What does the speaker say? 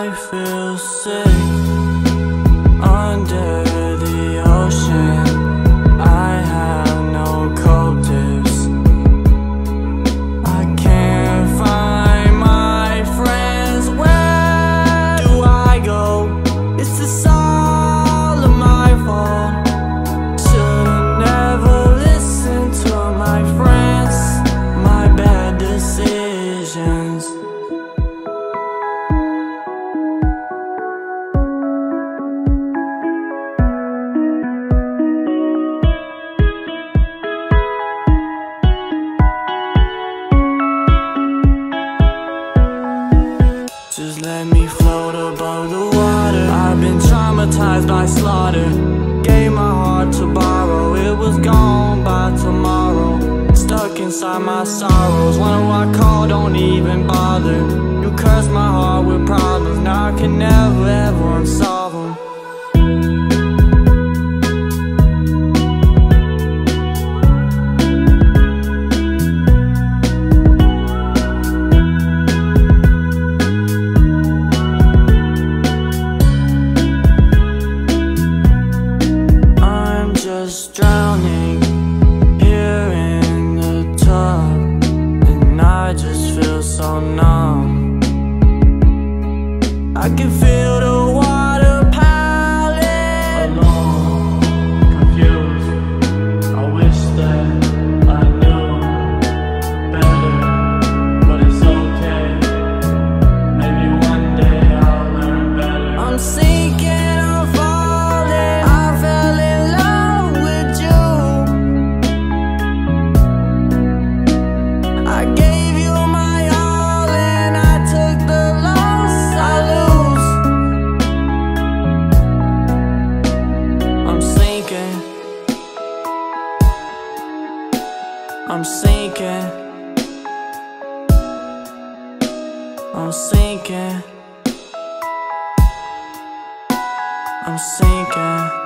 I feel sick under the ocean. I have no cold tips. I can't find my friends. Where do I go? Is this all of my fault? Should've never listened to my friends, my bad decisions. Just let me float above the water. I've been traumatized by slaughter. Gave my heart to borrow. It was gone by tomorrow. Stuck inside my sorrows. Wonder why I call, don't even bother. You cursed my heart with problems. Now I can never ever unsolve them. Just drowning here in the tub, and I just feel so numb. I can feel the water piling. Alone, confused. I wish that I knew better, but it's okay. Maybe one day I'll learn better. I'm sinking. I'm sinking. I'm sinking. I'm sinking.